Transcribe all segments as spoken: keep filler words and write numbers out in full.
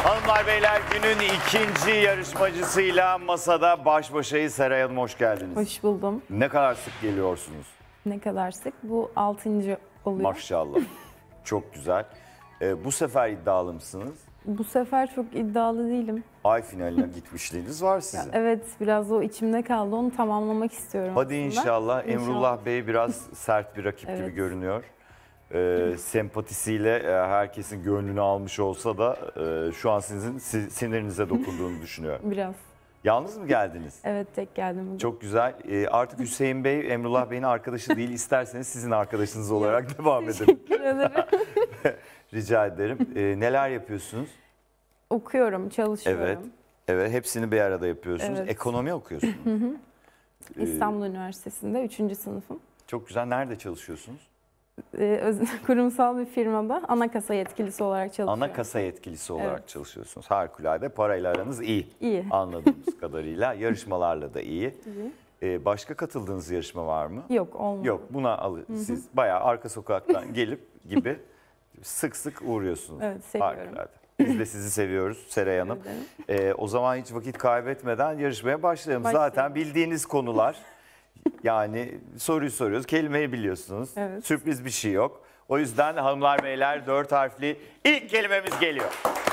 Hanımlar beyler, günün ikinci yarışmacısıyla masada baş başayız. Seray Hanım, hoş geldiniz. Hoş buldum. Ne kadar sık geliyorsunuz? Ne kadar sık? Bu altıncı oluyor. Maşallah. Çok güzel. Ee, bu sefer iddialı mısınız? Bu sefer çok iddialı değilim. Ay finaline gitmişliğiniz var sizin. Evet, biraz o içimde kaldı. Onu tamamlamak istiyorum Hadi aslında. inşallah. İnşallah. Emrullah Bey biraz sert bir rakip Evet. gibi görünüyor. Ee, sempatisiyle e, herkesin gönlünü almış olsa da e, şu an sizin si- sinirinize dokunduğunu düşünüyorum. Biraz. Yalnız mı geldiniz? Evet, tek geldim bugün. Çok güzel. Ee, artık Hüseyin Bey, Emrullah Bey'in arkadaşı değil. İsterseniz sizin arkadaşınız olarak devam edelim. Teşekkür ederim. Rica ederim. Ee, neler yapıyorsunuz? Okuyorum, çalışıyorum. Evet. Evet, hepsini bir arada yapıyorsunuz. Evet. Ekonomi okuyorsunuz. Ee, İstanbul Üniversitesi'nde üçüncü sınıfım. Çok güzel. Nerede çalışıyorsunuz? Ee, öz- kurumsal bir firmada ana kasa yetkilisi olarak çalışıyorum. Ana kasa yetkilisi olarak Evet. çalışıyorsunuz. Harikulade. Parayla aranız iyi. İyi. Anladığımız kadarıyla. Yarışmalarla da iyi. İyi. Ee, başka katıldığınız yarışma var mı? Yok, olmadı. Yok, buna al siz bayağı arka sokaktan gelip gibi sık sık uğruyorsunuz. Evet, seviyorum. Harikulade. Biz de sizi seviyoruz Seray Hanım. Ee, o zaman hiç vakit kaybetmeden yarışmaya başlayalım. Başlayalım. Zaten bildiğiniz konular. Yani soruyu soruyoruz, kelimeyi biliyorsunuz. Evet. Sürpriz bir şey yok. O yüzden hanımlar beyler, dört harfli ilk kelimemiz geliyor.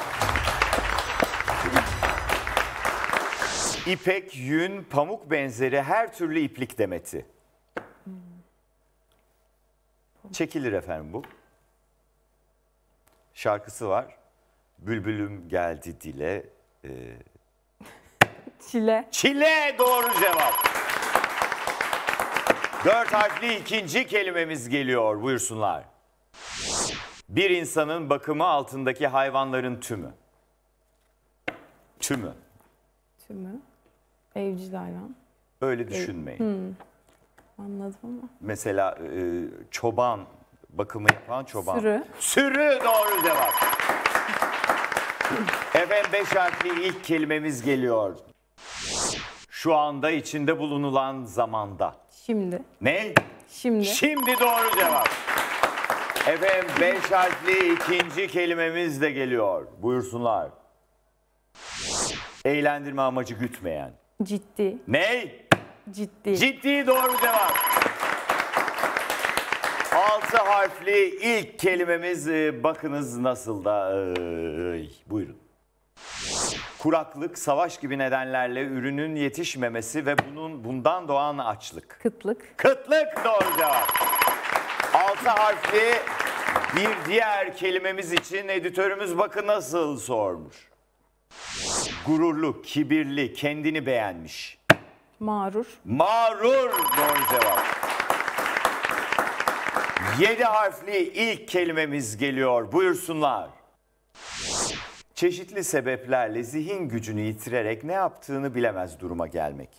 İpek, yün, pamuk benzeri her türlü iplik demeti. Çekilir efendim bu. Şarkısı var. Bülbülüm geldi dile. Ee, Çile. Çile doğru cevap. Dört harfli ikinci kelimemiz geliyor. Buyursunlar. Bir insanın bakımı altındaki hayvanların tümü. Tümü. Tümü. Evcil hayvan. Öyle düşünmeyin. Anladım ama. Mesela e, çoban, bakımı yapan çoban. Sürü. Sürü doğru cevap. Efendim beş harfli ilk kelimemiz geliyor. Şu anda içinde bulunulan zamanda. Şimdi. Ne? Şimdi. Şimdi doğru cevap. Efendim beş harfli ikinci kelimemiz de geliyor. Buyursunlar. Eğlendirme amacı gütmeyen. Ciddi. Ne? Ciddi. Ciddi doğru cevap. Altı harfli ilk kelimemiz e, bakınız nasıl da. Ee, buyurun. Kuraklık, savaş gibi nedenlerle ürünün yetişmemesi ve bunun bundan doğan açlık. Kıtlık. Kıtlık doğru cevap. Altı harfli bir diğer kelimemiz için editörümüz bakın nasıl sormuş. Gururlu, kibirli, kendini beğenmiş. Mağrur. Mağrur doğru cevap. Yedi harfli ilk kelimemiz geliyor. Buyursunlar. Çeşitli sebeplerle zihin gücünü yitirerek ne yaptığını bilemez duruma gelmek.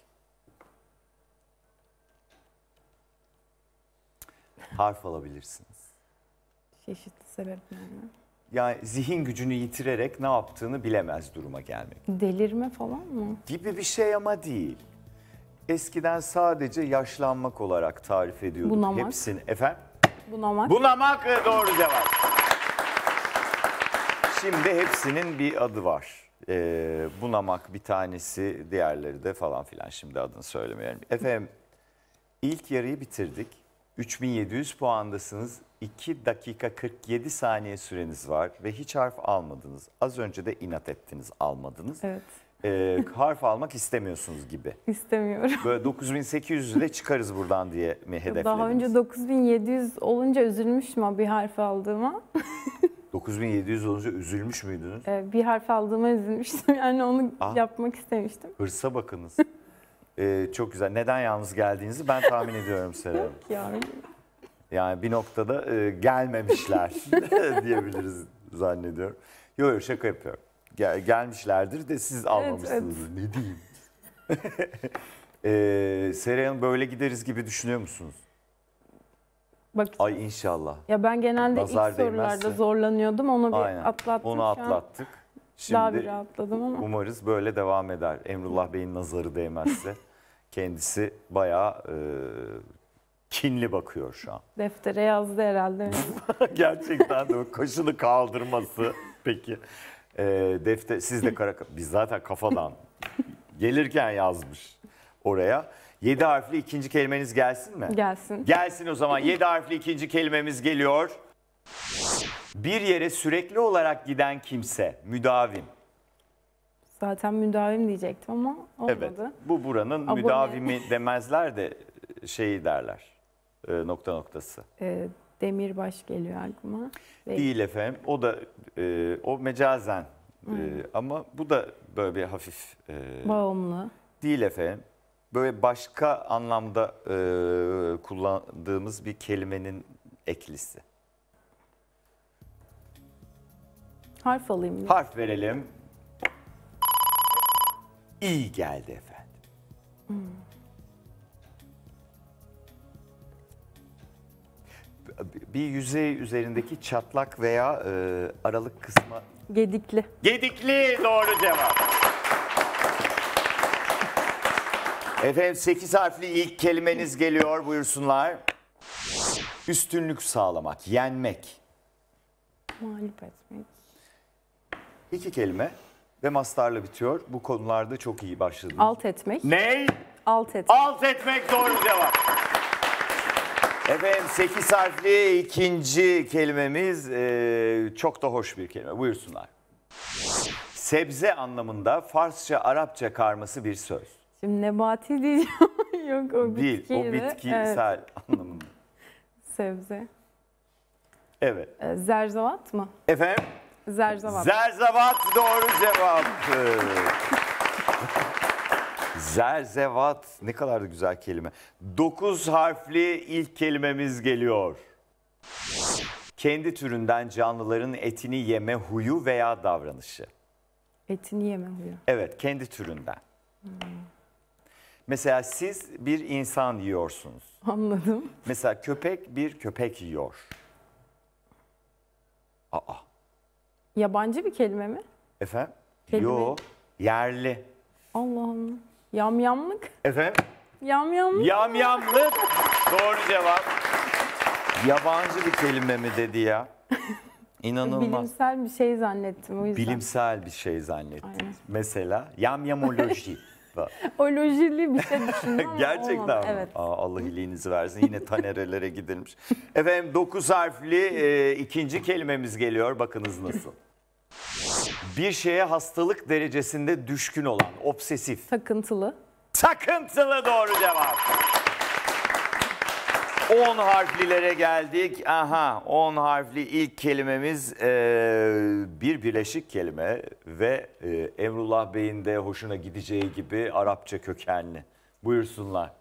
Harf alabilirsiniz. Çeşitli sebeplerle. Yani zihin gücünü yitirerek ne yaptığını bilemez duruma gelmek. Delirme falan mı? Gibi bir şey ama değil. Eskiden sadece yaşlanmak olarak tarif ediyorduk. Bunamak. Hepsini. Efendim? Bunamak. Bunamak doğru cevap. Şimdi hepsinin bir adı var. Ee, bunamak bir tanesi, diğerleri de falan filan. Şimdi adını söylemeyelim. Efendim ilk yarıyı bitirdik. üç bin yedi yüz puandasınız. iki dakika kırk yedi saniye süreniz var ve hiç harf almadınız. Az önce de inat ettiniz, almadınız. Evet. Ee, harf almak istemiyorsunuz gibi. İstemiyorum. Böyle dokuz bin sekiz yüzü de çıkarız buradan diye mi hedeflediniz? Daha önce dokuz bin yedi yüz olunca üzülmüştüm o bir harf aldığıma. dokuz bin yedi yüz olunca üzülmüş müydünüz? Ee, bir harf aldığıma üzülmüştüm. Yani onu Ah. yapmak istemiştim. Hırsa bakınız. Ee, çok güzel. Neden yalnız geldiğinizi ben tahmin ediyorum Seray Hanım. Yani Yani bir noktada e, gelmemişler diyebiliriz zannediyorum. Yok yok şaka yapıyorum. Gel, gelmişlerdir de siz almamışsınız. Ne diyeyim? ee, Seray Hanım böyle gideriz gibi düşünüyor musunuz? bak Ay inşallah. ya ben genelde Nazar ilk sorularda değmezse. zorlanıyordum. Onu bir Aynen. atlattım. Onu Şu an atlattık. daha bir Şimdi rahatladım ama. umarız böyle devam eder. Emrullah Bey'in nazarı değmezse. Kendisi bayağı e, kinli bakıyor şu an. Deftere yazdı herhalde. Gerçekten de o kaşını kaldırması. Peki. e, defter, siz de kara, biz zaten kafadan gelirken yazmış oraya. Yedi harfli ikinci kelimeniz gelsin mi? Gelsin. Gelsin o zaman. Yedi harfli ikinci kelimemiz geliyor. Bir yere sürekli olarak giden kimse, müdavim. Zaten müdavim diyecektim ama olmadı. Evet, bu buranın Abone. müdavimi demezler de şeyi derler, e, nokta noktası. Ee, Demirbaş geliyor aklıma. Ve Değil efendim, o da e, o mecazen e, ama bu da böyle bir hafif e, bağımlı. değil efendim. Böyle başka anlamda e, kullandığımız bir kelimenin eklisi. Harf alayım mı? Harf verelim. İyi geldi efendim. Bir yüzey üzerindeki çatlak veya e, aralık kısmı. Gedikli. Gedikli doğru cevap. Efendim sekiz harfli ilk kelimeniz geliyor, buyursunlar. Üstünlük sağlamak, yenmek. Mağlup etmek. İki kelime ve mastarla bitiyor. Bu konularda çok iyi başladınız. Alt etmek. Ne? Alt etmek. Alt etmek doğru cevap. Efendim sekiz harfli ikinci kelimemiz e, çok da hoş bir kelime. Buyursunlar. Sebze anlamında Farsça, Arapça karması bir söz. Şimdi nebati diyeceğim. Yok o Değil, o bitkiydi. bitkisel Evet, anlamında. sebze. Evet. Ee, zerzevat mı? Efendim? Zerzevat. Zerzevat doğru cevap. Zerzevat ne kadar da güzel kelime. Dokuz harfli ilk kelimemiz geliyor. Kendi türünden canlıların etini yeme huyu veya davranışı. Etini yeme huyu. Evet, kendi türünden. Mesela siz bir insan yiyorsunuz. Anladım. Mesela köpek bir köpek yiyor. Aa, Yabancı bir kelime mi? efendim? Kelime. Yo, yerli. Allah'ım. Yamyamlık. Efendim? Yamyamlık. Yamyamlık. Doğru cevap. Yabancı bir kelime mi dedi ya? İnanılmaz. Bilimsel bir şey zannettim o yüzden. Bilimsel bir şey zannettim. Aynen. Mesela yamyamoloji. Olojili bir şey düşündüm ama Gerçekten olmadı. mi? Evet. Aa, Allah iyiliğinizi versin. Yine tanerelere gidilmiş. Efendim dokuz harfli e, ikinci kelimemiz geliyor. Bakınız nasıl. Bir şeye hastalık derecesinde düşkün olan, obsesif. Takıntılı. Takıntılı doğru cevap. on harflilere geldik. Aha, on harfli ilk kelimemiz e, bir birleşik kelime ve e, Emrullah Bey'in de hoşuna gideceği gibi Arapça kökenli. Buyursunlar.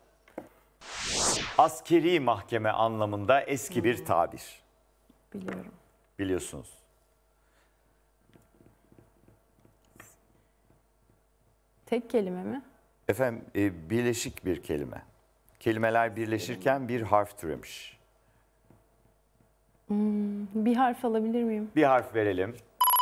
Askeri mahkeme anlamında eski bir tabir. Biliyorum. Biliyorsunuz. Tek kelime mi? Efendim e, birleşik bir kelime. Kelimeler birleşirken bir harf türemiş. Bir harf alabilir miyim? Bir harf verelim.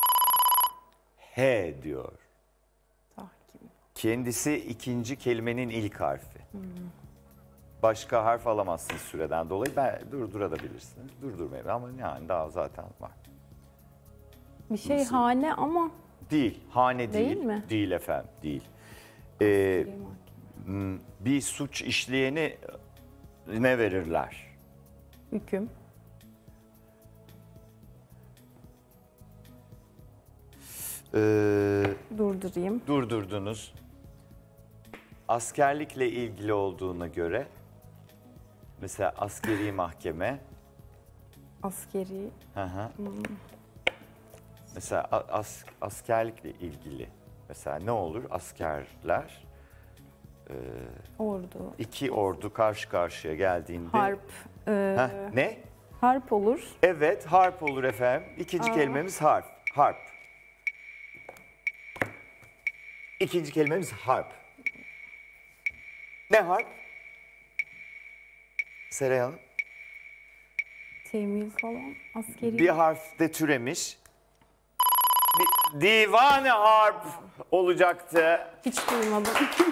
H diyor. Tahkim. Kendisi ikinci kelimenin ilk harfi. Başka harf alamazsınız süreden dolayı. Ben durdurabilirsiniz. Durdurmayın ama yani daha zaten var. Bir şey Nasıl? hane ama Değil, hane değil. Değil mi? Değil efendim, değil. Ee, askeri mahkeme. m, bir suç işleyeni ne verirler? Hüküm. Ee, Durdurayım. durdurdunuz. Askerlikle ilgili olduğuna göre mesela askeri mahkeme. Askeri. Hı hı. Mesela a- as, askerlikle ilgili mesela ne olur? Askerler Ordu. iki ordu karşı karşıya geldiğinde Harp. Ee, Heh, ne? harp olur. Evet, harp olur efendim. İkinci Aa. kelimemiz harp. Harp. İkinci kelimemiz harp. Ne harp? Seray Hanım. Temyiz falan. Askeri. Bir harf de türemiş. Bir divan-ı harp olacaktı. Hiç duymadım.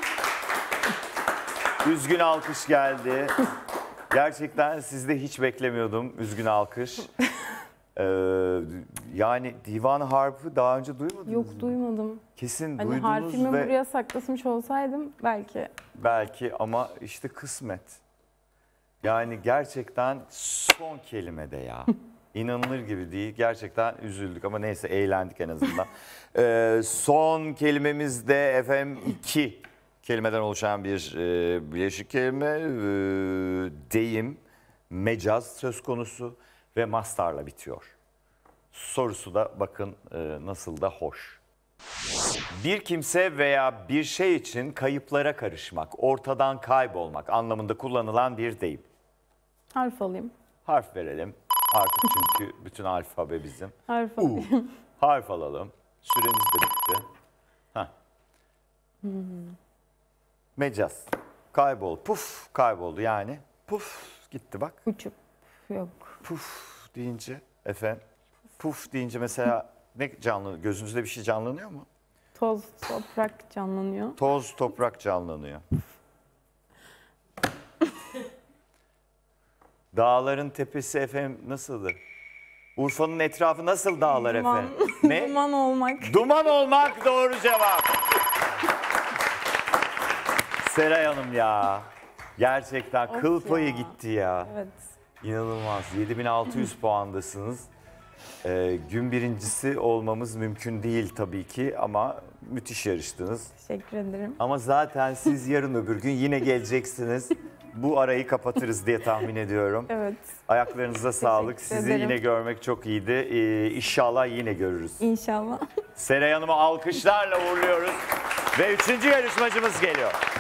Üzgün alkış geldi. Gerçekten sizde hiç beklemiyordum üzgün alkış. Ee, Yani Divan Harp'ı daha önce duymadınız Yok mı? duymadım. Kesin Hani duydunuz harfimi ve buraya saklasmış olsaydım belki. belki ama işte kısmet. Yani gerçekten son kelimede ya. İnanılır gibi değil. Gerçekten üzüldük ama neyse eğlendik en azından. Ee, son kelimemiz de efendim iki kelimeden oluşan bir e, bileşik kelime. E, deyim, mecaz söz konusu ve mastarla bitiyor. Sorusu da bakın e, nasıl da hoş. Bir kimse veya bir şey için kayıplara karışmak, ortadan kaybolmak anlamında kullanılan bir deyim. Harf alayım. Harf verelim. Artık çünkü bütün alfabe bizim. Harf U. alayım. Harf alalım. Süremiz de bitti. Heh. Mecaz. Kaybol. Puf kayboldu yani. Puf gitti bak. Uçup. Yok. Puf deyince efendim. Puf deyince mesela ne canlı gözünüzde bir şey canlanıyor mu? Toz, toprak canlanıyor. Toz, toprak canlanıyor. Dağların tepesi efendim nasıldır? Urfa'nın etrafı nasıl dağlar Duman. efendim? Ne? Duman olmak. Duman olmak doğru cevap. Seray Hanım ya. Gerçekten Of kıl payı ya. gitti ya. Evet. İnanılmaz. yedi bin altı yüz puandasınız. Ee, gün birincisi olmamız mümkün değil tabii ki ama müthiş yarıştınız. Teşekkür ederim. Ama zaten siz yarın öbür gün yine geleceksiniz. Bu arayı kapatırız diye tahmin ediyorum. Evet. Ayaklarınıza sağlık. Sizi ederim. yine görmek çok iyiydi. Ee, İnşallah yine görürüz. İnşallah. Seray Hanım'ı alkışlarla uğurluyoruz. Ve üçüncü yarışmacımız geliyor.